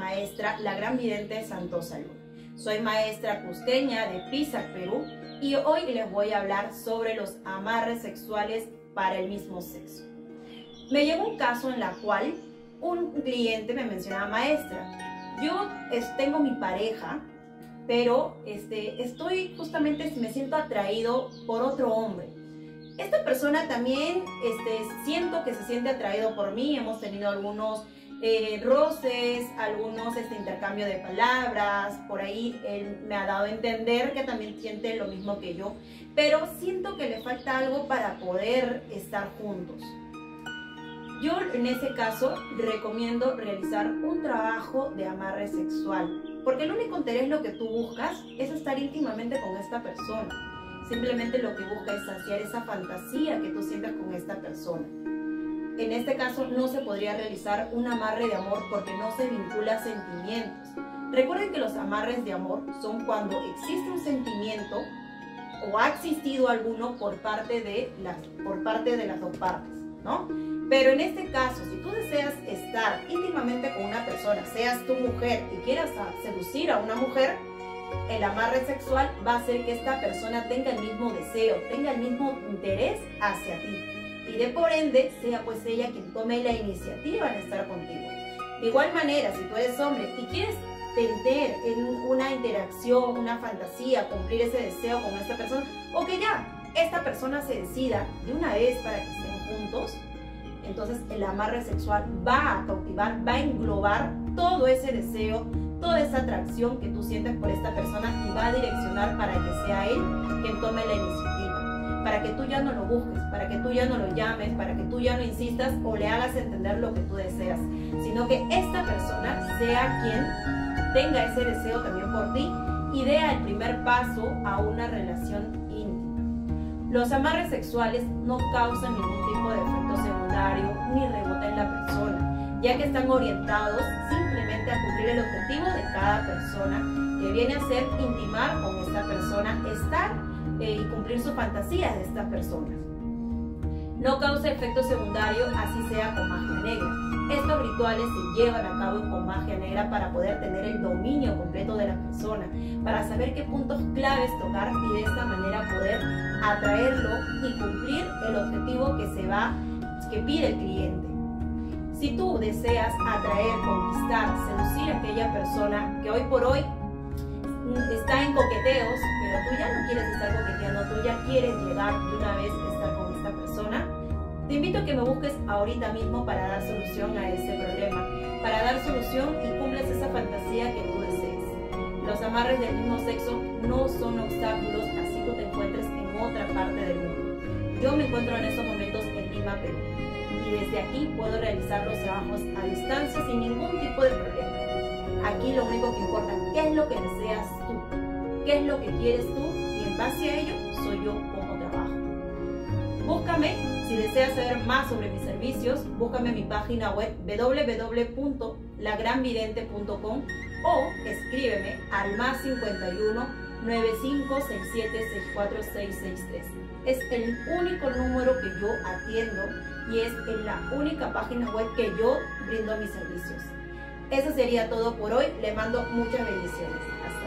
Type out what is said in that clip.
maestra, la gran vidente Santosa Luna. Soy maestra cusqueña de Pisac, Perú, y hoy les voy a hablar sobre los amarres sexuales para el mismo sexo. Me llegó un caso en la cual un cliente me mencionaba: maestra, yo tengo mi pareja, pero me siento atraído por otro hombre. Esta persona también siento que se siente atraído por mí, hemos tenido algunos roces, algunos intercambio de palabras, por ahí él me ha dado a entender que también siente lo mismo que yo, pero siento que le falta algo para poder estar juntos. Yo en ese caso recomiendo realizar un trabajo de amarre sexual, porque el único interés, lo que tú buscas, es estar íntimamente con esta persona. Simplemente lo que busca es saciar esa fantasía que tú sientas con esta persona. En este caso no se podría realizar un amarre de amor porque no se vincula a sentimientos. Recuerden que los amarres de amor son cuando existe un sentimiento o ha existido alguno por parte de las dos partes, ¿no? Pero en este caso, si tú deseas estar íntimamente con una persona, seas tu mujer y quieras seducir a una mujer, el amarre sexual va a hacer que esta persona tenga el mismo deseo, tenga el mismo interés hacia ti. Y de por ende, sea pues ella quien tome la iniciativa en estar contigo. De igual manera, si tú eres hombre y quieres tener en una interacción, una fantasía, cumplir ese deseo con esta persona, o que ya esta persona se decida de una vez para que estén juntos, entonces el amarre sexual va a cautivar, va a englobar todo ese deseo, toda esa atracción que tú sientes por esta persona y va a direccionar para que sea él quien tome la iniciativa, para que tú ya no lo busques, para que tú ya no lo llames, para que tú ya no insistas o le hagas entender lo que tú deseas, sino que esta persona sea quien tenga ese deseo también por ti y dé el primer paso a una relación íntima. Los amarres sexuales no causan ningún tipo de efecto secundario ni rebota en la persona, ya que están orientados simplemente a cumplir el objetivo de cada persona, que viene a ser intimar con esta persona, estar y cumplir sus fantasías de estas personas. No causa efecto secundario, así sea con magia negra. Estos rituales se llevan a cabo con magia negra para poder tener el dominio completo de la persona, para saber qué puntos claves tocar y de esta manera poder atraerlo y cumplir el objetivo que pide el cliente. Si tú deseas atraer, conquistar, seducir a aquella persona que hoy por hoy está en coqueteos, pero tú ya no quieres estar coqueteando, tú ya quieres llegar de una vez a estar con esta persona, te invito a que me busques ahorita mismo para dar solución a ese problema, para dar solución y cumples esa fantasía que tú desees. Los amarres del mismo sexo no son obstáculos, así tú te encuentres en otra parte del mundo. Yo me encuentro en estos momentos en Lima, Perú, y desde aquí puedo realizar los trabajos a distancia sin ningún tipo de problema. Aquí lo único que importa, ¿qué es lo que deseas tú? ¿Qué es lo que quieres tú? Y en base a ello, soy yo como trabajo. Búscame, si deseas saber más sobre mis servicios, búscame en mi página web www.lagranvidente.com o escríbeme al +51 9567 64663. Es el único número que yo atiendo y es en la única página web que yo brindo mis servicios. Eso sería todo por hoy. Le mando muchas bendiciones.